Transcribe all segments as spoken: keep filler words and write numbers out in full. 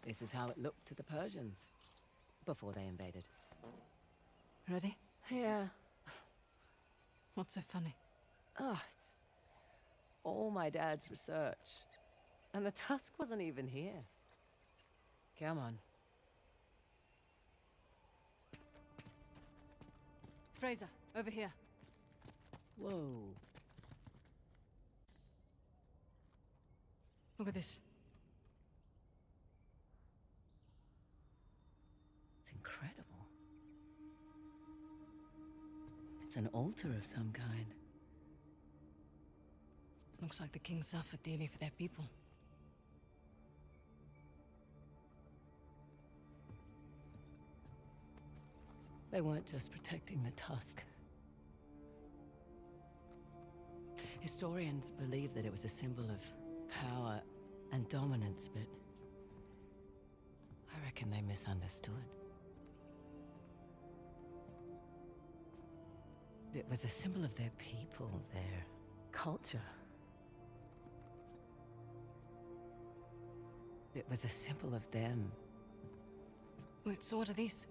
This is how it looked to the Persians before they invaded. Ready? Yeah. What's so funny? Oh, it's all my dad's research. And the tusk wasn't even here. Come on. Fraser, over here. Whoa. Look at this. It's incredible. It's an altar of some kind. Looks like the king suffered dearly for their people. They weren't just protecting the tusk. Historians believe that it was a symbol of power and dominance, but I reckon they misunderstood. It was a symbol of their people, their culture. It was a symbol of them. Wait, so what are these?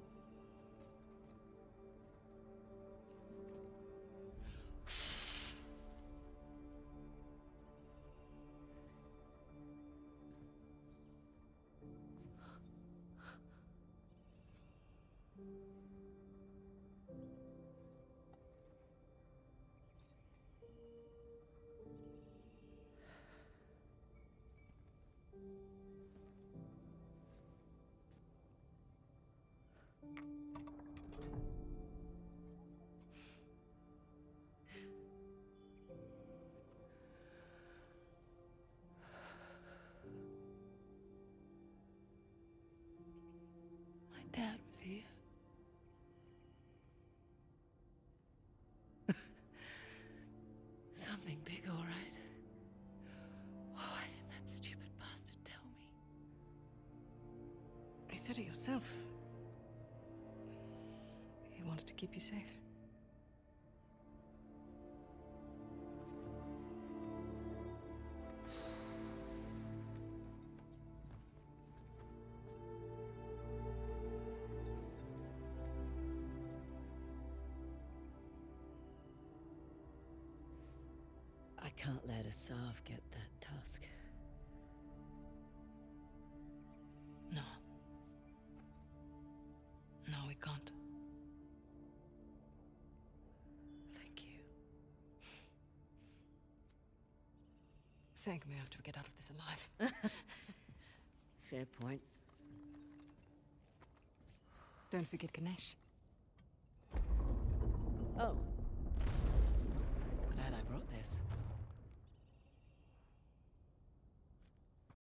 My dad was here. Something big, all right. Why didn't that stupid bastard tell me? You said it yourself. He wanted to keep you safe. I can't let Asav get that tusk. No. No, we can't. Thank you. Thank me after we get out of this alive. Fair point. Don't forget Ganesh. Oh. Glad I brought this.